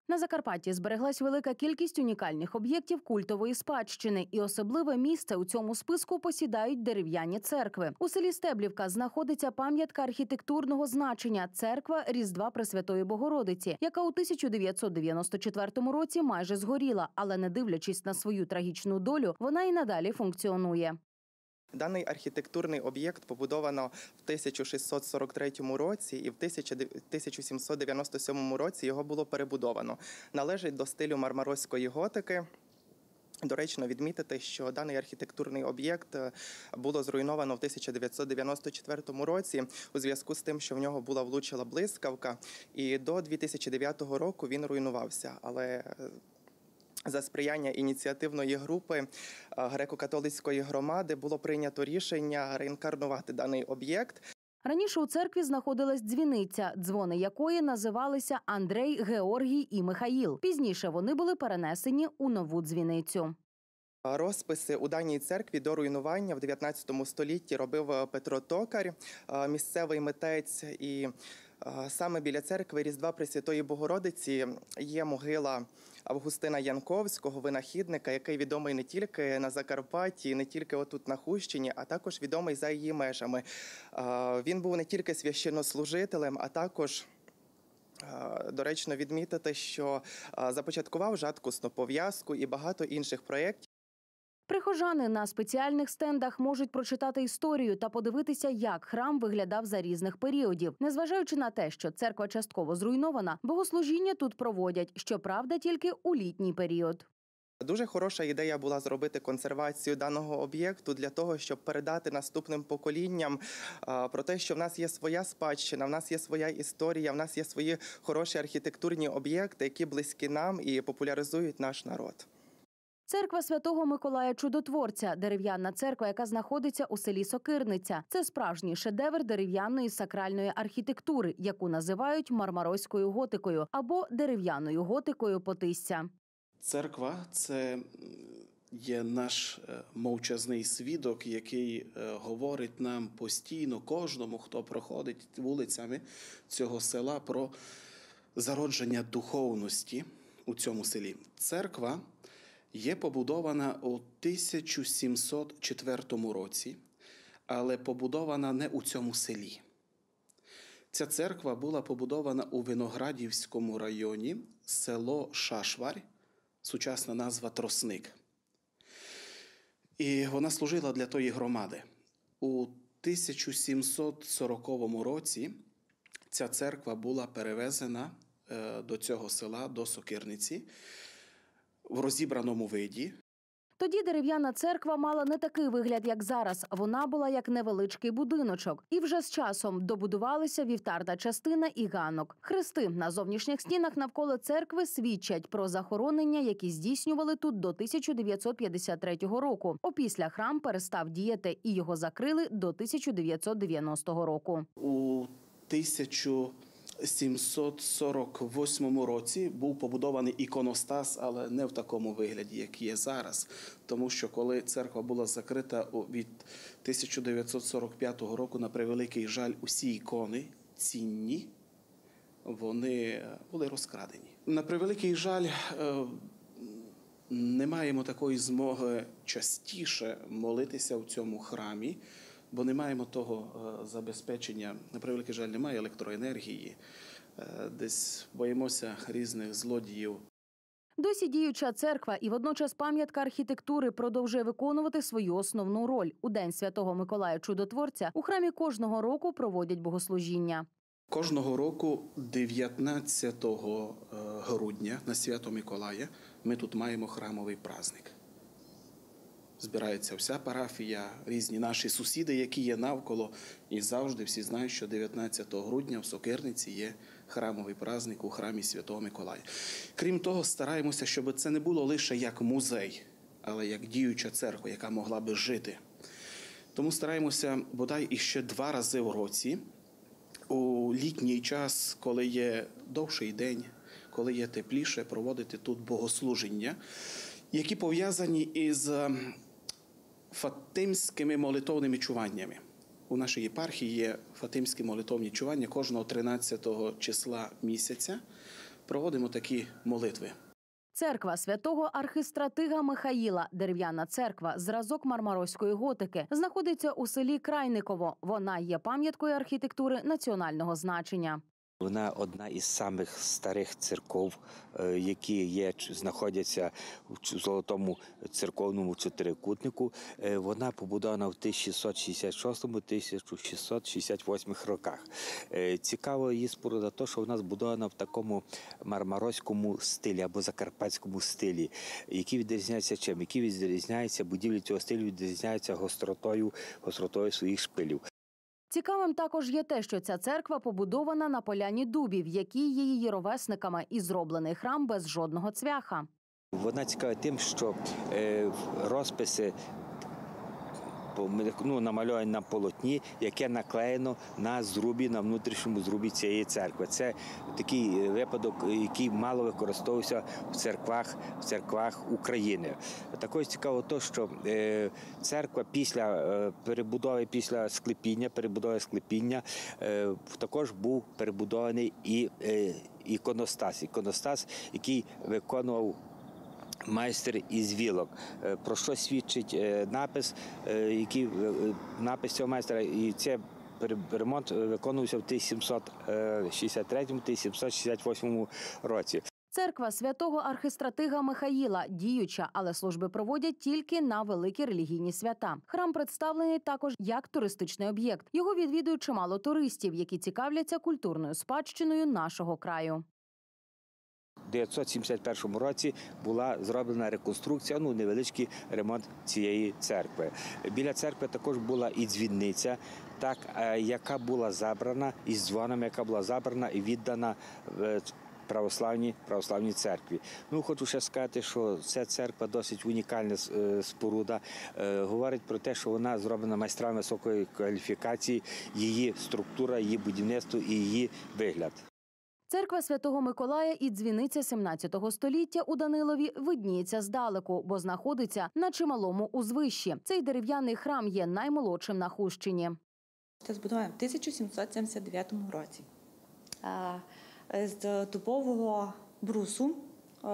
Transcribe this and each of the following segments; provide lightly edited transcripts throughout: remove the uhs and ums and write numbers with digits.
На Закарпатті збереглась велика кількість унікальних об'єктів культової спадщини, і особливе місце у цьому списку посідають дерев'яні церкви. У селі Стеблівка знаходиться пам'ятка архітектурного значення – церква Різдва Пресвятої Богородиці, яка у 1994 році майже згоріла, але не дивлячись на свою трагічну долю, вона і надалі функціонує. Даний архітектурний об'єкт побудовано в 1643 році і в 1797 році його було перебудовано. Належить до стилю мармарозької готики. Доречно відмітити, що даний архітектурний об'єкт було зруйновано в 1994 році у зв'язку з тим, що в нього влучила блискавка, і до 2009 року він руйнувався. Але за сприяння ініціативної групи греко-католицької громади було прийнято рішення реінкарнувати даний об'єкт. Раніше у церкві знаходилась дзвіниця, дзвони якої називалися Андрей, Георгій і Михаїл. Пізніше вони були перенесені у нову дзвіницю. Розписи у даній церкві до руйнування в 19 столітті робив Петро Токар, місцевий митець. І саме біля церкви Різдва Пресвятої Богородиці є могила Августина Янковського, винахідника, який відомий не тільки на Закарпатті, не тільки отут на Хустині, а також відомий за її межами. Він був не тільки священнослужителем, а також доречно відмітити, що започаткував жаткусну пов'язку і багато інших проєктів. Прихожани на спеціальних стендах можуть прочитати історію та подивитися, як храм виглядав за різних періодів. Незважаючи на те, що церква частково зруйнована, богослужіння тут проводять, щоправда, тільки у літній період. Дуже хороша ідея була зробити консервацію даного об'єкту для того, щоб передати наступним поколінням про те, що в нас є своя спадщина, в нас є своя історія, в нас є свої хороші архітектурні об'єкти, які близькі нам і популяризують наш народ. Церква Святого Миколая Чудотворця – дерев'яна церква, яка знаходиться у селі Сокирниця. Це справжній шедевр дерев'яної сакральної архітектури, яку називають мармарозькою готикою або дерев'яною готикою Потисся. Церква – це є наш мовчазний свідок, який говорить нам постійно, кожному, хто проходить вулицями цього села, про зародження духовності у цьому селі. Церква є побудована у 1704 році, але побудована не у цьому селі. Ця церква була побудована у Виноградівському районі, село Шашварь, сучасна назва Тросник. І вона служила для тої громади. У 1740 році ця церква була перевезена до цього села, до Сокирниці, в розібраному виді. Тоді дерев'яна церква мала не такий вигляд, як зараз. Вона була як невеличкий будиночок. І вже з часом добудувалися вівтарна частина і ганок. Хрести на зовнішніх стінах навколо церкви свідчать про захоронення, які здійснювали тут до 1953 року. Опісля храм перестав діяти і його закрили до 1990 року. У 1748 році був побудований іконостас, але не в такому вигляді, як є зараз. Тому що коли церква була закрита від 1945 року, на превеликий жаль, усі ікони цінні, вони були розкрадені. На превеликий жаль, не маємо такої змоги частіше молитися в цьому храмі, бо не маємо того забезпечення, на превеликий жаль, немає електроенергії, десь боїмося різних злодіїв. Досі діюча церква і водночас пам'ятка архітектури продовжує виконувати свою основну роль. У День Святого Миколая Чудотворця у храмі кожного року проводять богослужіння. Кожного року 19 грудня на Свято Миколая ми тут маємо храмовий праздник. Збирається вся парафія, різні наші сусіди, які є навколо. І завжди всі знають, що 19 грудня в Сокирниці є храмовий праздник у храмі Святого Миколая. Крім того, стараємося, щоб це не було лише як музей, але як діюча церква, яка могла би жити. Тому стараємося бодай іще 2 рази в році, у літній час, коли є довший день, коли є тепліше, проводити тут богослуження, які пов'язані із фатимськими молитовними чуваннями. У нашій єпархії є фатимські молитовні чування кожного 13 числа місяця. проводимо такі молитви. Церква святого архистратига Михаїла, дерев'яна церква, зразок мармарозької готики, знаходиться у селі Крайниково. Вона є пам'яткою архітектури національного значення. Вона одна із самих старих церков, які знаходяться в Золотому церковному чотирикутнику. Вона побудована в 1666-1668 роках. Цікаво її споруда те, що вона збудована в такому мармарозькому стилі або закарпатському стилі, який відрізняється чим? Який відрізняється, будівлі цього стилю відрізняються гостротою своїх шпилів. Цікавим також є те, що ця церква побудована на поляні дубів, які є її ровесниками, і зроблений храм без жодного цвяха. Вона цікава тим, що розписи намальовані на полотні, яке наклеєно на зрубі, на внутрішньому зрубі цієї церкви. Це такий випадок, який мало використовувався в церквах України. Також цікаво те, що церква після перебудови склепіння також був перебудований і іконостас, який виконував майстер із вілок. Про що свідчить напис цього майстра? І це ремонт виконувався в 1763-1768 році. Церква святого архистратига Михаїла діюча, але служби проводять тільки на великі релігійні свята. Храм представлений також як туристичний об'єкт. Його відвідують чимало туристів, які цікавляться культурною спадщиною нашого краю. У 1971 році була зроблена реконструкція, невеличкий ремонт цієї церкви. Біля церкви також була і дзвіниця, яка була забрана, із дзвоном, яка була забрана і віддана православній церкві. Хочу ще сказати, що ця церква досить унікальна споруда. Говорить про те, що вона зроблена майстрами високої кваліфікації, її структура, її будівництво і її вигляд. Церква Святого Миколая і дзвіниця 17 століття у Данилові видніється здалеку, бо знаходиться на чималому узвищі. Цей дерев'яний храм є наймолодшим на Хустщині. Це збудовано в 1779 році. З дубового брусу в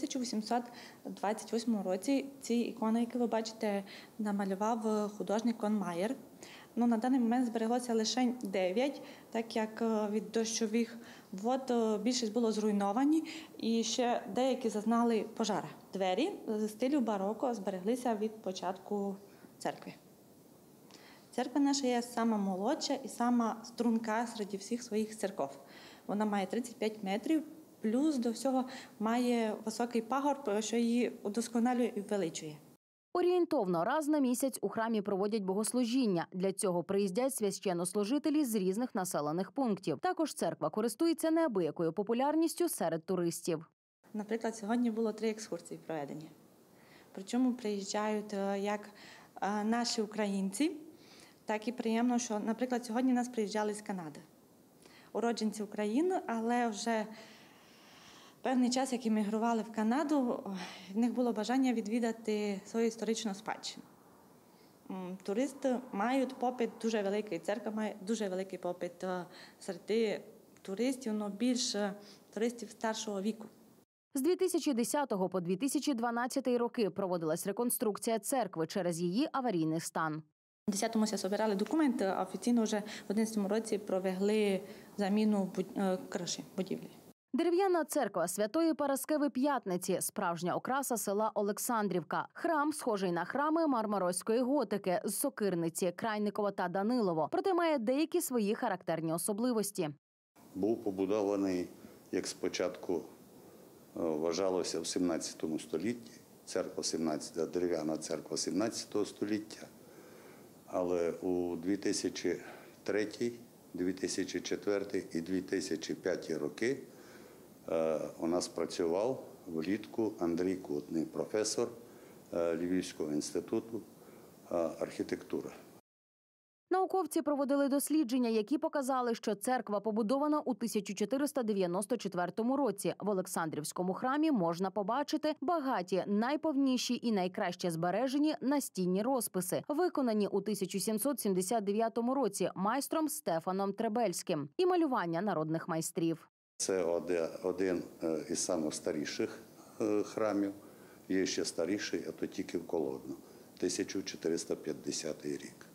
1828 році ці ікони, які ви бачите, намалював художник Конмаєр. На даний момент збереглося лише 9, так як від дощових вод більшість було зруйновані і ще деякі зазнали пожара. Двері з стилю бароко збереглися від початку церкви. Церква наша є сама молодша і сама струнка серед всіх своїх церков. Вона має 35 метрів, плюс до всього має високий пагорб, що її удосконалює і ввеличує. Орієнтовно раз на місяць у храмі проводять богослужіння. Для цього приїздять священнослужителі з різних населених пунктів. Також церква користується неабиякою популярністю серед туристів. Наприклад, сьогодні було 3 екскурсії проведені. Причому приїжджають як наші українці, так і приємно, що, наприклад, сьогодні нас приїжджали з Канади. Уродженці України, але вже певний час, як іммігрували в Канаду, в них було бажання відвідати свою історичну спадщину. Туристи мають попит дуже великий, церква має дуже великий попит серед туристів, але більше туристів старшого віку. З 2010 по 2012 роки проводилась реконструкція церкви через її аварійний стан. У 2010-му збирали документи, а офіційно вже в 2011 році провели заміну криші будівлі. Дерев'яна церква Святої Параскеви П'ятниці – справжня окраса села Олександрівка. Храм схожий на храми мармарозької готики з Сокирниці, Крайникова та Данилово, проте має деякі свої характерні особливості. Був побудований, як спочатку вважалося, в 17 столітті, дерев'яна церква 17 століття, але у 2003, 2004 і 2005 роки у нас працював влітку Андрій Кутний, професор Львівського інституту архітектури. Науковці проводили дослідження, які показали, що церква побудована у 1494 році. В Олександрівському храмі можна побачити багаті, найповніші і найкраще збережені настінні розписи, виконані у 1779 році майстром Стефаном Требельським, і малювання народних майстрів. Це один із найстаріших храмів. Є ще старіший, а то тільки в Колодно, 1450 рік.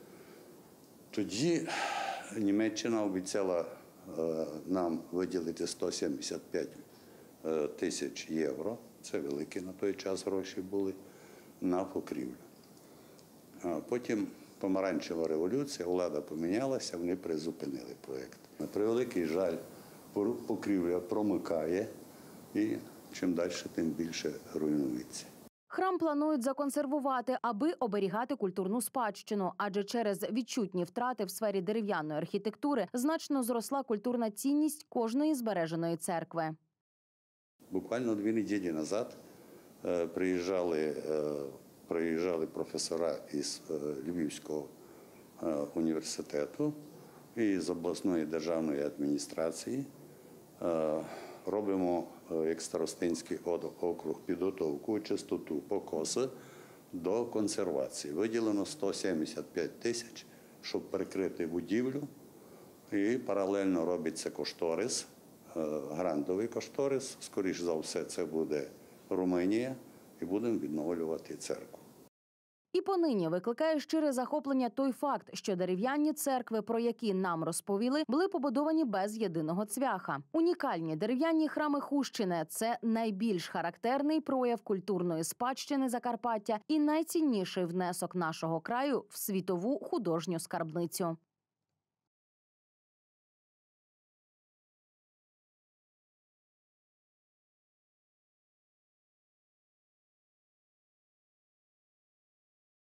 Тоді Німеччина обіцяла нам виділити 175 тисяч євро, це великі на той час гроші були, на покрівлю. Потім помаранчева революція, влада помінялася, вони призупинили проєкт. На превеликий жаль, покрівля промикає і чим далі, тим більше руйнується. Храм планують законсервувати, аби оберігати культурну спадщину, адже через відчутні втрати в сфері дерев'яної архітектури значно зросла культурна цінність кожної збереженої церкви. Буквально 2 неділі назад приїжджали професора із Львівського університету і з обласної державної адміністрації. Робимо, як Старостинський округ, підготовку, чистоту, покоси до консервації. Виділено 175 тисяч, щоб перекрити будівлю. І паралельно робиться кошторис, грантовий кошторис. Скоріш за все, це буде Румунія, і будемо відновлювати церкву. І понині викликає щире захоплення той факт, що дерев'яні церкви, про які нам розповіли, були побудовані без єдиного цвяха. Унікальні дерев'яні храми Хустщини – це найбільш характерний прояв культурної спадщини Закарпаття і найцінніший внесок нашого краю в світову художню скарбницю.